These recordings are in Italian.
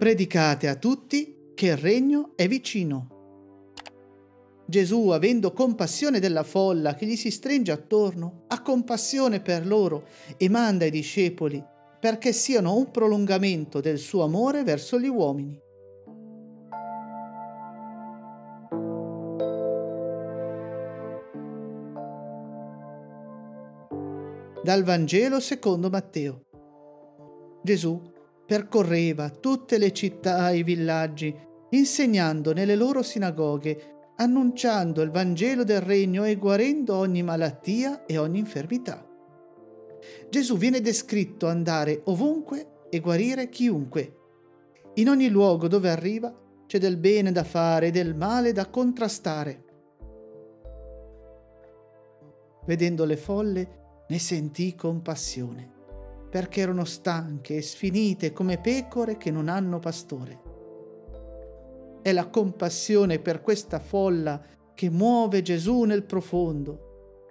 Predicate a tutti che il regno è vicino. Gesù, avendo compassione della folla che gli si stringe attorno, ha compassione per loro e manda i discepoli perché siano un prolungamento del suo amore verso gli uomini. Dal Vangelo secondo Matteo. Gesù percorreva tutte le città e i villaggi, insegnando nelle loro sinagoghe, annunciando il Vangelo del Regno e guarendo ogni malattia e ogni infermità. Gesù viene descritto andare ovunque e guarire chiunque. In ogni luogo dove arriva c'è del bene da fare e del male da contrastare. Vedendo le folle, ne sentì compassione, perché erano stanche e sfinite come pecore che non hanno pastore. È la compassione per questa folla che muove Gesù nel profondo.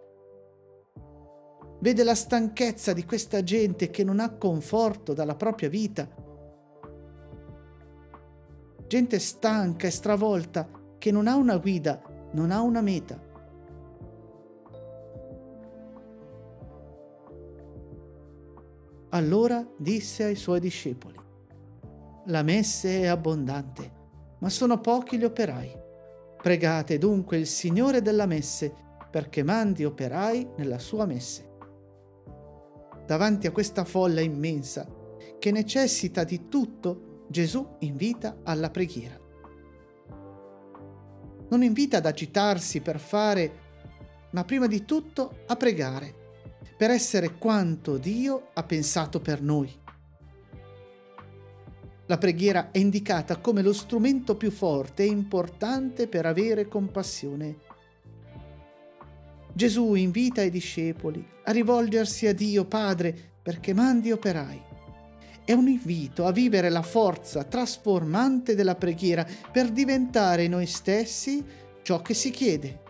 Vede la stanchezza di questa gente che non ha conforto dalla propria vita. Gente stanca e stravolta che non ha una guida, non ha una meta. Allora disse ai suoi discepoli: la messe è abbondante, ma sono pochi gli operai. Pregate dunque il Signore della messe perché mandi operai nella sua messe. Davanti a questa folla immensa che necessita di tutto, Gesù invita alla preghiera. Non invita ad agitarsi per fare, ma prima di tutto a pregare, per essere quanto Dio ha pensato per noi. La preghiera è indicata come lo strumento più forte e importante per avere compassione. Gesù invita i discepoli a rivolgersi a Dio Padre perché mandi operai. È un invito a vivere la forza trasformante della preghiera per diventare noi stessi ciò che si chiede.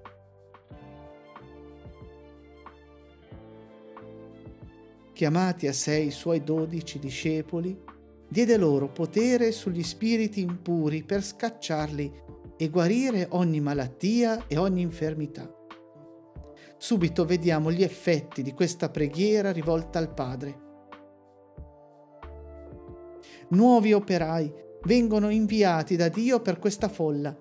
Chiamati a sé i suoi 12 discepoli, diede loro potere sugli spiriti impuri per scacciarli e guarire ogni malattia e ogni infermità. Subito vediamo gli effetti di questa preghiera rivolta al Padre. Nuovi operai vengono inviati da Dio per questa folla.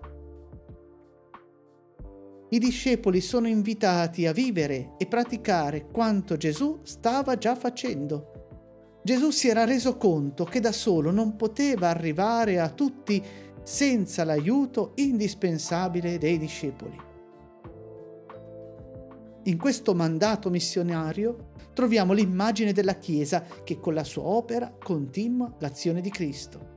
I discepoli sono invitati a vivere e praticare quanto Gesù stava già facendo. Gesù si era reso conto che da solo non poteva arrivare a tutti senza l'aiuto indispensabile dei discepoli. In questo mandato missionario troviamo l'immagine della Chiesa che con la sua opera continua l'azione di Cristo.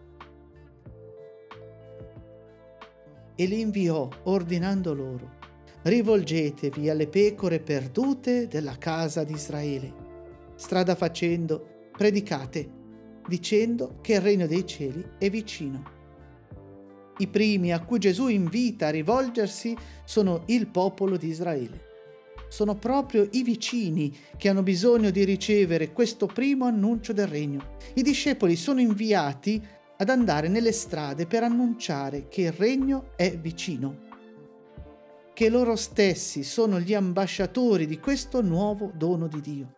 E li inviò ordinando loro: rivolgetevi alle pecore perdute della casa di Israele. Strada facendo, predicate, dicendo che il regno dei cieli è vicino. I primi a cui Gesù invita a rivolgersi sono il popolo di Israele. Sono proprio i vicini che hanno bisogno di ricevere questo primo annuncio del regno. I discepoli sono inviati ad andare nelle strade per annunciare che il regno è vicino, che loro stessi sono gli ambasciatori di questo nuovo dono di Dio.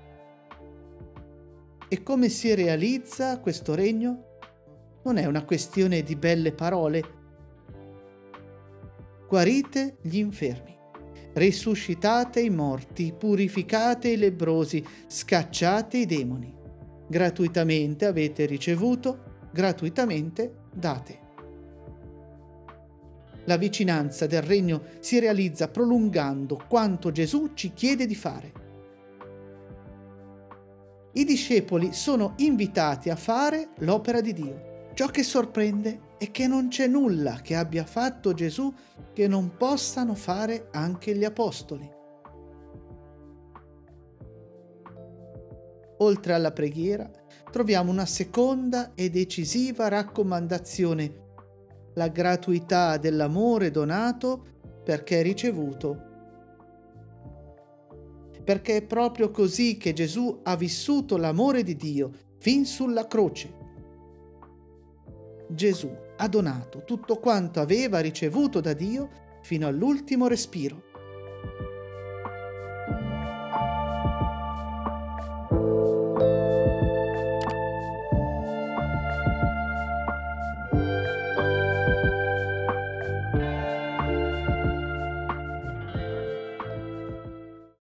E come si realizza questo regno? Non è una questione di belle parole. Guarite gli infermi, risuscitate i morti, purificate i lebbrosi, scacciate i demoni. Gratuitamente avete ricevuto, gratuitamente date. La vicinanza del regno si realizza prolungando quanto Gesù ci chiede di fare. I discepoli sono invitati a fare l'opera di Dio. Ciò che sorprende è che non c'è nulla che abbia fatto Gesù che non possano fare anche gli apostoli. Oltre alla preghiera, troviamo una seconda e decisiva raccomandazione: la gratuità dell'amore donato perché ricevuto. Perché è proprio così che Gesù ha vissuto l'amore di Dio fin sulla croce. Gesù ha donato tutto quanto aveva ricevuto da Dio fino all'ultimo respiro.